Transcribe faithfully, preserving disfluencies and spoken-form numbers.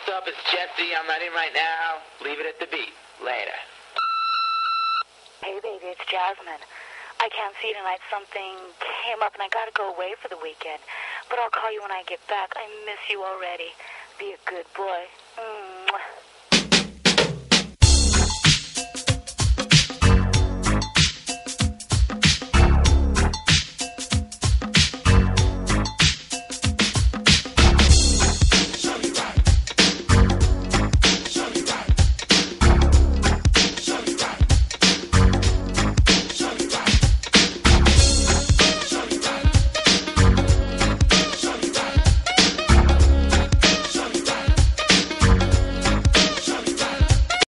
what's up? It's Jesse. I'm not in right now. Leave it at the beat. Later. Hey, baby, it's Jasmine. I can't see you tonight. Something came up and I gotta go away for the weekend. But I'll call you when I get back. I miss you already. Be a good boy. Mm.